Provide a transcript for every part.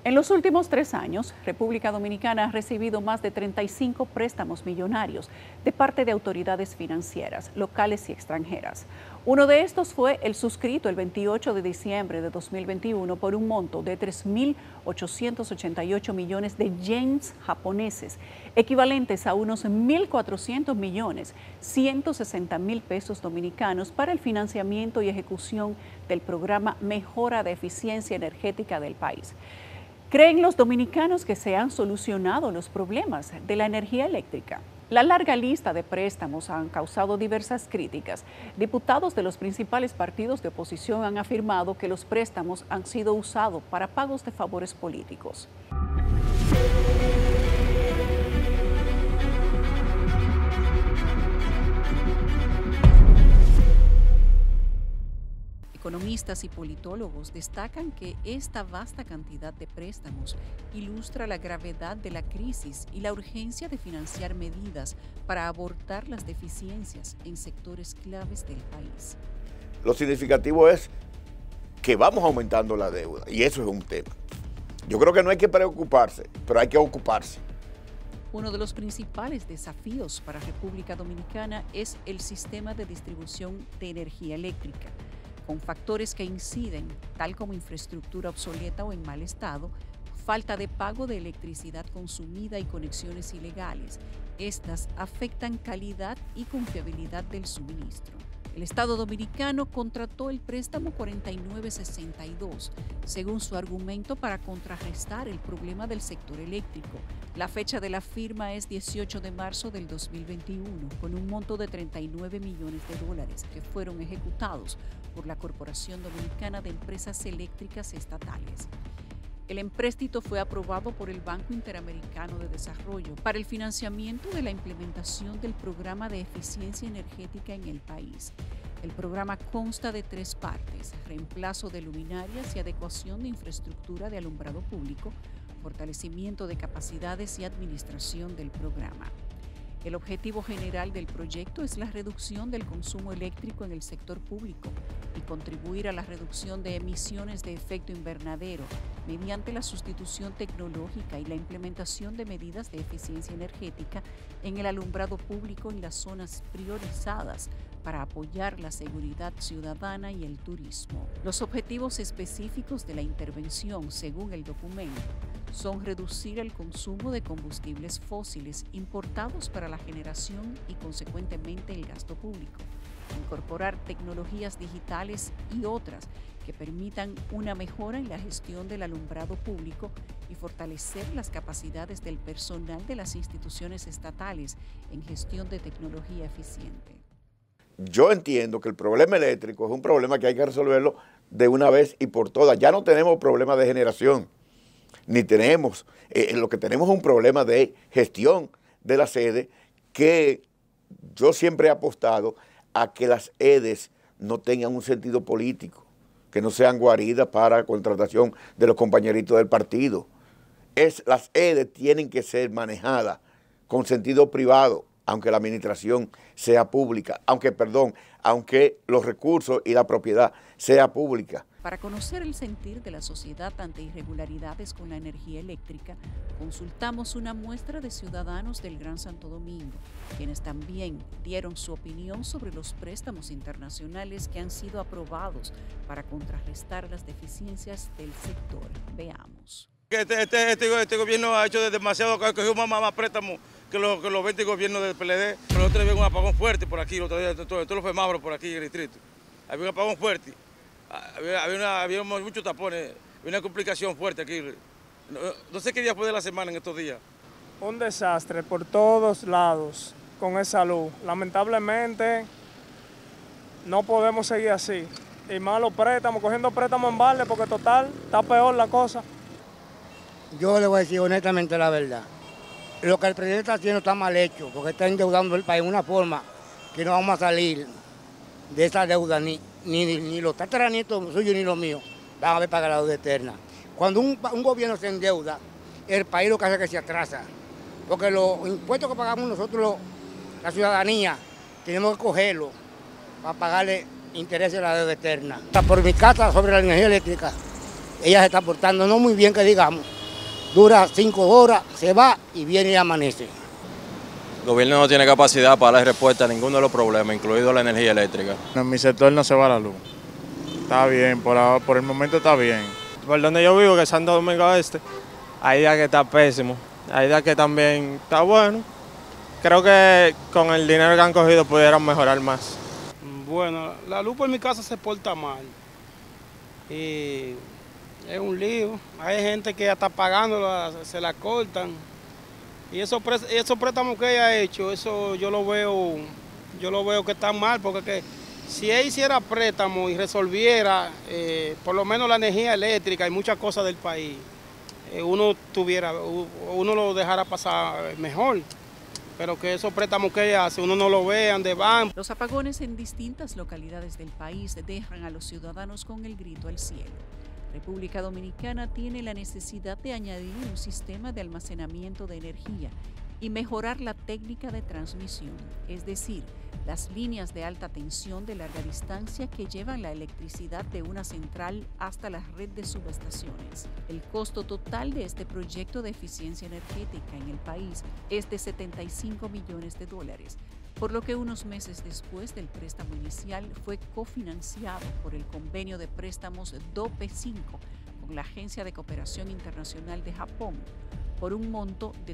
En los últimos 3 años, República Dominicana ha recibido más de 35 préstamos millonarios de parte de autoridades financieras, locales y extranjeras. Uno de estos fue el suscrito el 28 de diciembre de 2021 por un monto de 3.888 millones de yens japoneses, equivalentes a unos 1.400 millones, 160.000 pesos dominicanos para el financiamiento y ejecución del programa Mejora de Eficiencia Energética del país. ¿Creen los dominicanos que se han solucionado los problemas de la energía eléctrica? La larga lista de préstamos han causado diversas críticas. Diputados de los principales partidos de oposición han afirmado que los préstamos han sido usados para pagos de favores políticos. Economistas y politólogos destacan que esta vasta cantidad de préstamos ilustra la gravedad de la crisis y la urgencia de financiar medidas para abordar las deficiencias en sectores claves del país. Lo significativo es que vamos aumentando la deuda y eso es un tema. Yo creo que no hay que preocuparse, pero hay que ocuparse. Uno de los principales desafíos para República Dominicana es el sistema de distribución de energía eléctrica, con factores que inciden, tal como infraestructura obsoleta o en mal estado, falta de pago de electricidad consumida y conexiones ilegales. Estas afectan calidad y confiabilidad del suministro. El Estado dominicano contrató el préstamo 4962, según su argumento, para contrarrestar el problema del sector eléctrico. La fecha de la firma es 18 de marzo del 2021, con un monto de 39 millones de dólares que fueron ejecutados por la Corporación Dominicana de Empresas Eléctricas Estatales. El empréstito fue aprobado por el Banco Interamericano de Desarrollo para el financiamiento de la implementación del programa de eficiencia energética en el país. El programa consta de 3 partes: reemplazo de luminarias y adecuación de infraestructura de alumbrado público, fortalecimiento de capacidades y administración del programa. El objetivo general del proyecto es la reducción del consumo eléctrico en el sector público y contribuir a la reducción de emisiones de efecto invernadero mediante la sustitución tecnológica y la implementación de medidas de eficiencia energética en el alumbrado público en las zonas priorizadas para apoyar la seguridad ciudadana y el turismo. Los objetivos específicos de la intervención, según el documento, son reducir el consumo de combustibles fósiles importados para la generación y, consecuentemente, el gasto público, incorporar tecnologías digitales y otras que permitan una mejora en la gestión del alumbrado público y fortalecer las capacidades del personal de las instituciones estatales en gestión de tecnología eficiente. Yo entiendo que el problema eléctrico es un problema que hay que resolverlo de una vez y por todas. Ya no tenemos problema de generación, ni tenemos, lo que tenemos es un problema de gestión de la sede, que yo siempre he apostado a que las EDES no tengan un sentido político, que no sean guaridas para contratación de los compañeritos del partido. Las EDES tienen que ser manejadas con sentido privado, aunque la administración sea pública, aunque los recursos y la propiedad sea pública. Para conocer el sentir de la sociedad ante irregularidades con la energía eléctrica, consultamos una muestra de ciudadanos del Gran Santo Domingo, quienes también dieron su opinión sobre los préstamos internacionales que han sido aprobados para contrarrestar las deficiencias del sector. Veamos. Este gobierno ha hecho demasiado, cogió más préstamos que los 20 gobiernos del PLD. Pero nosotros había un apagón fuerte por aquí, todos los semáforos por aquí en el distrito. Había un apagón fuerte. Había muchos tapones, había una complicación fuerte aquí. No sé qué día fue de la semana en estos días. Un desastre por todos lados con esa luz. Lamentablemente no podemos seguir así. Y más los préstamos, cogiendo préstamos en balde, porque total está peor la cosa. Yo le voy a decir honestamente la verdad. Lo que el presidente está haciendo está mal hecho, porque está endeudando el país de una forma que no vamos a salir de esa deuda, ni los tataranietos suyos ni los míos van a ver pagar la deuda eterna. Cuando un gobierno se endeuda, el país lo que hace es que se atrasa, porque los impuestos que pagamos nosotros, la ciudadanía, tenemos que cogerlos para pagarle intereses a la deuda eterna. Por mi casa, sobre la energía eléctrica, ella se está portando no muy bien, que digamos. Dura 5 horas, se va y viene y amanece. El gobierno no tiene capacidad para dar respuesta a ninguno de los problemas, incluido la energía eléctrica. En mi sector no se va la luz. Está bien, por el momento está bien. Por donde yo vivo, que es Santo Domingo Este, ahí ya que está pésimo. Ahí ya que también está bueno. Creo que con el dinero que han cogido pudieran mejorar más. Bueno, la luz por mi casa se porta mal. Y es un lío. Hay gente que ya está pagándola, se la cortan. Y esos préstamos que ella ha hecho, eso yo lo veo que está mal, porque si ella hiciera préstamo y resolviera por lo menos la energía eléctrica y muchas cosas del país, uno lo dejara pasar mejor. Pero que esos préstamos que ella hace, uno no lo ve, dónde van. Los apagones en distintas localidades del país dejan a los ciudadanos con el grito al cielo. República Dominicana tiene la necesidad de añadir un sistema de almacenamiento de energía y mejorar la técnica de transmisión, es decir, las líneas de alta tensión de larga distancia que llevan la electricidad de una central hasta la red de subestaciones. El costo total de este proyecto de eficiencia energética en el país es de $75 millones, por lo que unos meses después del préstamo inicial fue cofinanciado por el convenio de préstamos DOPE-5 con la Agencia de Cooperación Internacional de Japón por un monto de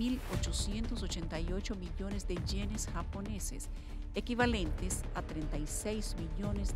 3.888 millones de yenes japoneses, equivalentes a $36 millones.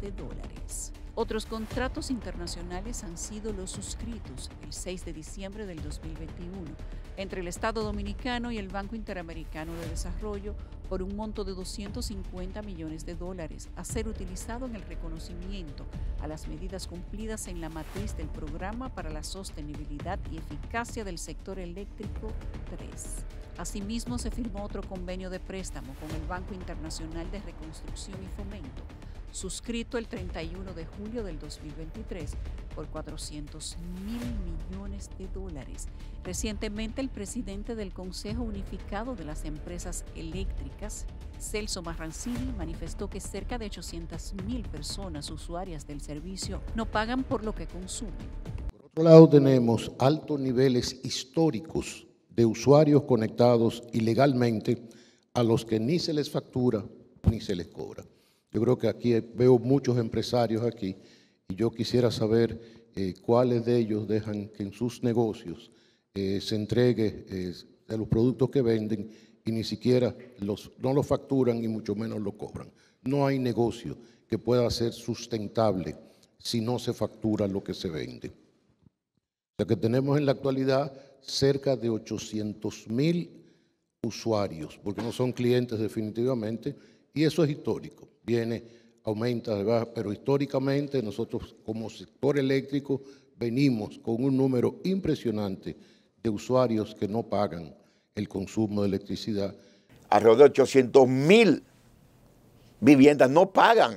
Otros contratos internacionales han sido los suscritos el 6 de diciembre del 2021 entre el Estado Dominicano y el Banco Interamericano de Desarrollo por un monto de $250 millones a ser utilizado en el reconocimiento a las medidas cumplidas en la matriz del Programa para la Sostenibilidad y Eficacia del Sector Eléctrico 3. Asimismo, se firmó otro convenio de préstamo con el Banco Internacional de Reconstrucción y Fomento, suscrito el 31 de julio del 2023 por $400 millones. Recientemente, el presidente del Consejo Unificado de las Empresas Eléctricas, Celso Marrancini, manifestó que cerca de 800.000 personas usuarias del servicio no pagan por lo que consumen. Por otro lado, tenemos altos niveles históricos de usuarios conectados ilegalmente a los que ni se les factura ni se les cobra. Yo creo que aquí veo muchos empresarios aquí y yo quisiera saber cuáles de ellos dejan que en sus negocios se entregue de los productos que venden y ni siquiera no los facturan y mucho menos lo cobran. No hay negocio que pueda ser sustentable si no se factura lo que se vende. O sea que tenemos en la actualidad cerca de 800.000 usuarios, porque no son clientes definitivamente, y eso es histórico. Viene, aumenta, baja, pero históricamente nosotros como sector eléctrico venimos con un número impresionante de usuarios que no pagan el consumo de electricidad. Alrededor de 800.000 viviendas no pagan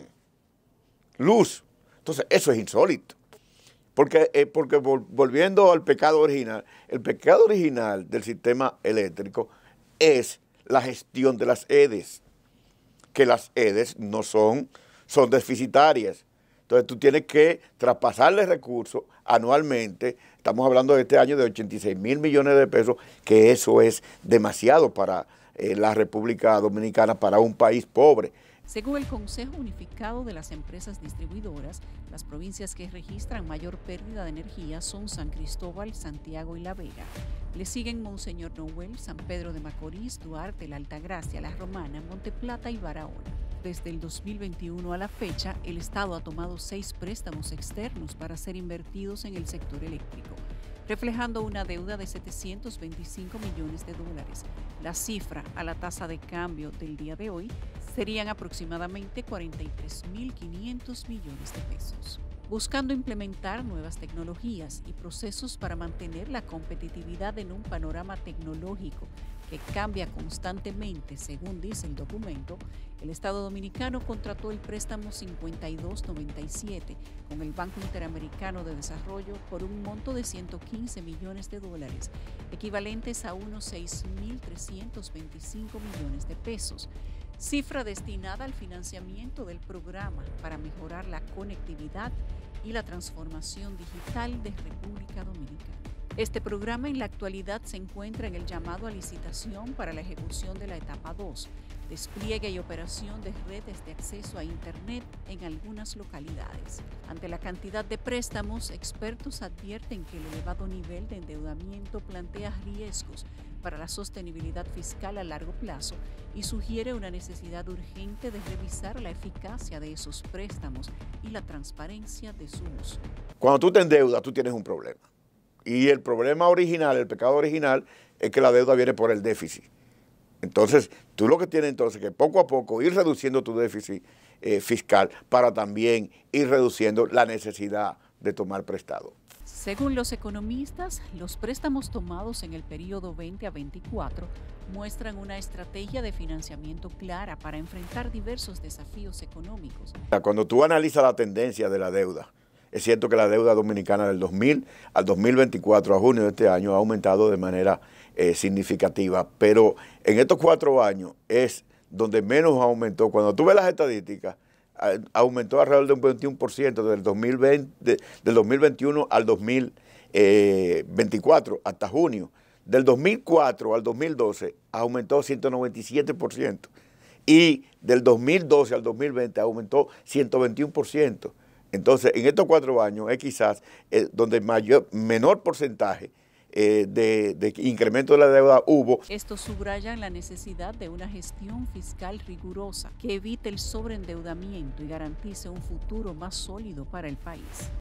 luz. Entonces, eso es insólito. Porque volviendo al pecado original, el pecado original del sistema eléctrico es la gestión de las EDES, que las EDES no son deficitarias. Entonces tú tienes que traspasarle recursos anualmente. Estamos hablando de este año de 86.000 millones de pesos, que eso es demasiado para la República Dominicana, para un país pobre. Según el Consejo Unificado de las Empresas Distribuidoras, las provincias que registran mayor pérdida de energía son San Cristóbal, Santiago y La Vega. Le siguen Monseñor Noel, San Pedro de Macorís, Duarte, La Altagracia, La Romana, Monteplata y Barahona. Desde el 2021 a la fecha, el Estado ha tomado 6 préstamos externos para ser invertidos en el sector eléctrico, reflejando una deuda de $725 millones. La cifra a la tasa de cambio del día de hoy serían aproximadamente 43.500 millones de pesos. Buscando implementar nuevas tecnologías y procesos para mantener la competitividad en un panorama tecnológico que cambia constantemente, según dice el documento, el Estado Dominicano contrató el préstamo 5297 con el Banco Interamericano de Desarrollo por un monto de $115 millones, equivalentes a unos 6.325 millones de pesos, cifra destinada al financiamiento del programa para mejorar la conectividad y la transformación digital de República Dominicana. Este programa en la actualidad se encuentra en el llamado a licitación para la ejecución de la etapa 2, despliegue y operación de redes de acceso a Internet en algunas localidades. Ante la cantidad de préstamos, expertos advierten que el elevado nivel de endeudamiento plantea riesgos para la sostenibilidad fiscal a largo plazo y sugiere una necesidad urgente de revisar la eficacia de esos préstamos y la transparencia de su uso. Cuando tú te endeudas, tú tienes un problema. Y el problema original, el pecado original, es que la deuda viene por el déficit. Entonces, tú lo que tienes entonces que poco a poco ir reduciendo tu déficit fiscal para también ir reduciendo la necesidad de tomar prestado. Según los economistas, los préstamos tomados en el periodo 20 a 24 muestran una estrategia de financiamiento clara para enfrentar diversos desafíos económicos. Cuando tú analizas la tendencia de la deuda, es cierto que la deuda dominicana del 2000 al 2024, a junio de este año, ha aumentado de manera significativa, pero en estos 4 años es donde menos aumentó. Cuando tú ves las estadísticas, aumentó alrededor de un 21% del 2021 al 2024, hasta junio. Del 2004 al 2012 aumentó 197%. Y del 2012 al 2020 aumentó 121%. Entonces, en estos 4 años es quizás donde menor porcentaje de incremento de la deuda hubo. Esto subraya la necesidad de una gestión fiscal rigurosa que evite el sobreendeudamiento y garantice un futuro más sólido para el país.